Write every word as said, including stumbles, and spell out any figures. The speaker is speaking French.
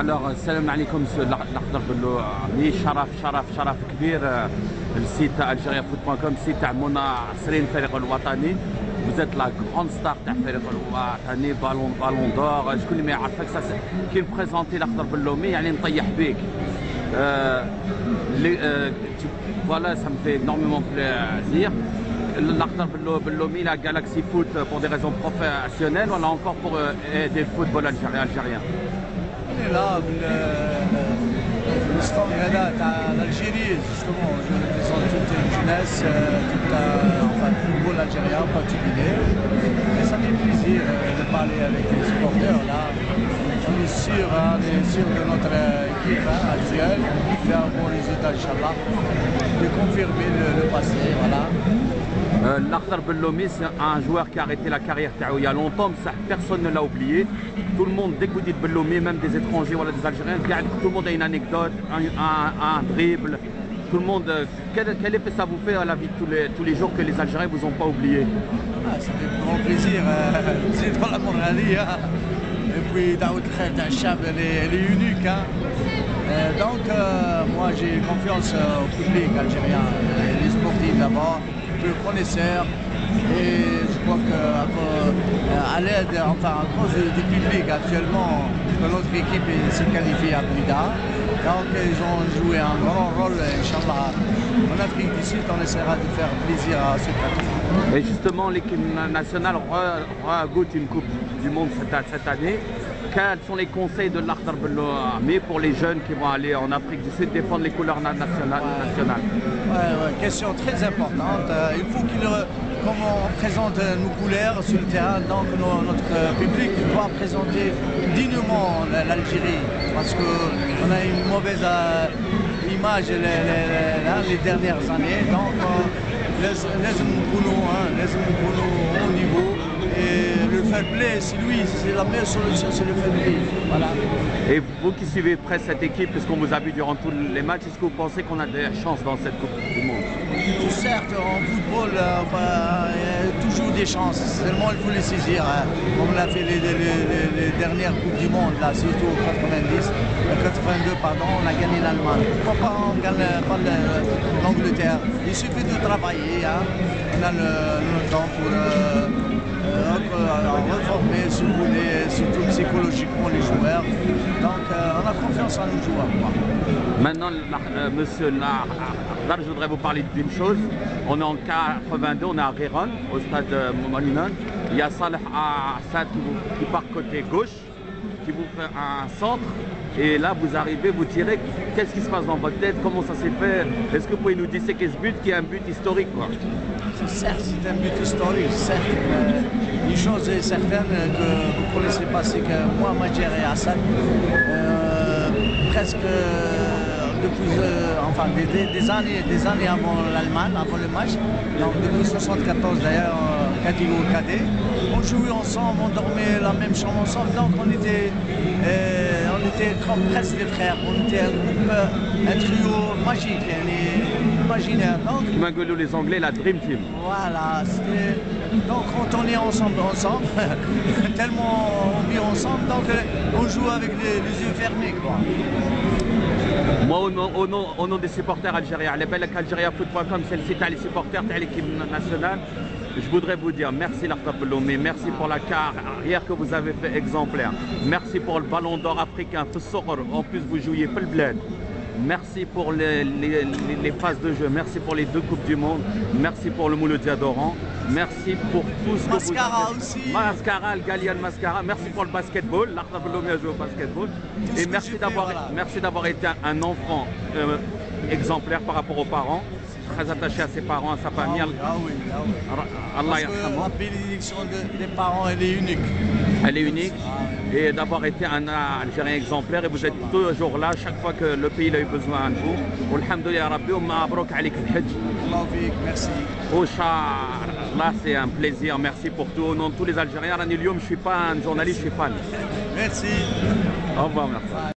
الوغ السلام عليكم مسيو الاخضر باللومي. شرف شرف شرف كبير السيت تاع الجيريا فوت بوان كوم، السيت تاع مناصرين الفريق الوطني. وزاد لا كروند ستار تاع الفريق الوطني، بالون بالون دور. شكون اللي ما يعرفك كي نبريزونتي الاخضر باللومي يعني نطيح بيك. Voilà, ça me fait énormément plaisir. L'Akhtar Belloumi, la Galaxy Foot, pour des raisons professionnelles, on a encore pour aider le football algérien. On est là, le stand d'Algérie, justement, je représente toute une jeunesse, tout enfin, le football algérien en particulier. Et ça me fait plaisir de parler avec les supporters là. On est sûr, hein, on est sûr de notre équipe hein, actuelle, qui fait un bon résultat, Inch'Allah, de confirmer le, le passé, voilà. Euh, L'Akhtar Belloumi, c'est un joueur qui a arrêté la carrière il y a longtemps, mais ça, personne ne l'a oublié. Tout le monde, dès que vous dites Belloumi, même des étrangers, voilà, des Algériens, tout le monde a une anecdote, un, un, un dribble. Tout le monde, quel, quel effet ça vous fait à la vie de tous les, tous les jours que les Algériens ne vous ont pas oublié? Ah, ça fait grand plaisir, euh, c'est dans la moralité. Hein. Et puis Daoud Khed Chab, elle est unique. Hein. Euh, donc euh, moi j'ai confiance au public algérien, les sportifs d'abord, les connaisseurs. Et je crois qu'à l'aide, enfin à cause du public actuellement, notre équipe s'est qualifiée à plus tard. Donc ils ont joué un grand rôle, Inch'Allah. En Afrique du Sud, on essaiera de faire plaisir à ce pratique. Et justement, l'équipe nationale regoute une Coupe du Monde cette, cette année. Quels sont les conseils de l'Akhtar Belloumi pour les jeunes qui vont aller en Afrique du Sud défendre les couleurs nationales? Ouais, ouais, ouais, question très importante. Euh, il faut qu'il, comme on présente nos couleurs sur le terrain, donc nos, notre public doit présenter dignement l'Algérie, parce qu'on a une mauvaise euh, image les, les, les, les dernières années. Donc, euh, laisse-nous au niveau. Et le fair play, c'est lui, c'est la meilleure solution, c'est le fair play. Voilà. Et vous qui suivez près cette équipe, parce qu'on vous a vu durant tous les matchs, est-ce que vous pensez qu'on a des chances dans cette Coupe du Monde? Certes, en football, euh, bah, il y a toujours des chances. Seulement, il faut les saisir. Hein. Comme on l'a fait les, les, les, les dernières Coupes du Monde, là, surtout en quatre-vingt-dix, quatre-vingt-deux, pardon, on a gagné l'Allemagne. Pourquoi pas on gagne pas l'Angleterre? Il suffit de travailler. Hein. On a le, le temps pour... Euh, Euh, reformer si vous voulez, surtout psychologiquement les joueurs. Donc euh, on a confiance en nos joueurs. Quoi. Maintenant, la, euh, monsieur Lakhtar, je voudrais vous parler d'une chose. On est en quatre-vingt-deux, on est à Riron, au stade Monument. Il y a Saleh Assad qui, vous, qui part côté gauche, qui vous fait un centre. Et là, vous arrivez, vous tirez. Qu'est-ce qui se passe dans votre tête? Comment ça s'est fait? Est-ce que vous pouvez nous disséquer ce but qui est un but historique quoi? Certes, c'est un but historique, certes. Euh, une chose est certaine que vous ne connaissez pas, c'est que moi, Madjer et Assad, euh, presque euh, depuis, euh, enfin, des, des, des, années, des années avant l'Allemagne, avant le match, donc depuis soixante-quatorze d'ailleurs, euh, cadet ou cadet, on jouait ensemble, on dormait la même chambre ensemble, donc on était, euh, on était comme presque des frères, on était un groupe, un trio magique. Imaginaire. Donc, les Anglais, la Dream Team. Voilà. Donc quand on est ensemble, ensemble, tellement on vit ensemble, donc on joue avec les, les yeux fermés. Quoi. Moi, au nom, au, nom, au nom des supporters algériens, les belles algériens foot point com, celle-ci, les supporters de l'équipe nationale, je voudrais vous dire merci l'Akhtar Belloumi, merci pour la carrière que vous avez fait exemplaire, merci pour le ballon d'or africain, en plus vous jouiez peu le bled. Merci pour les, les, les, les phases de jeu, merci pour les deux Coupes du Monde, merci pour le Mouloudia d'Oran, merci pour tout ce Mascara que vous... aussi. Mascara, le Galian Mascara, merci pour le basketball, l'Akhtar Belloumi a joué au basketball. Tout et merci d'avoir voilà. d'avoir été un enfant euh, exemplaire par rapport aux parents, très attaché à ses parents, à sa famille. Ah oui, ah oui, ah oui. Allah Parce que la bénédiction de, des parents, elle est unique. Elle est unique. Ah oui. Et d'avoir été un Algérien exemplaire et vous êtes toujours là chaque fois que le pays a eu besoin de vous. Alhamdoulilah Rabbi, mabrouk alik al-hajj. Merci. Là c'est un plaisir, merci pour tout. Au nom de tous les Algériens, je ne suis pas un journaliste, je suis fan. Merci. Au revoir, merci.